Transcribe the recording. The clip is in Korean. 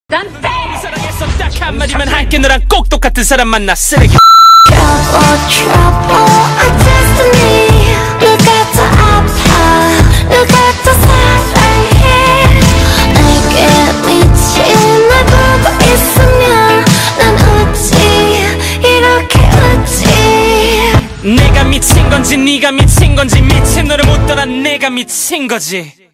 난 땡! 사랑해서 딱 한마디만 할게. 너랑 꼭 똑같은 사람 만나 쓰레기. Trouble, our destiny. 누가 더 아파, 누가 더 사랑해. 내게 미친 날 보고 있으면 난 웃지, 이렇게 웃지. 내가 미친 건지 네가 미친 건지 미친 너를 못 떠나 내가 미친 거지.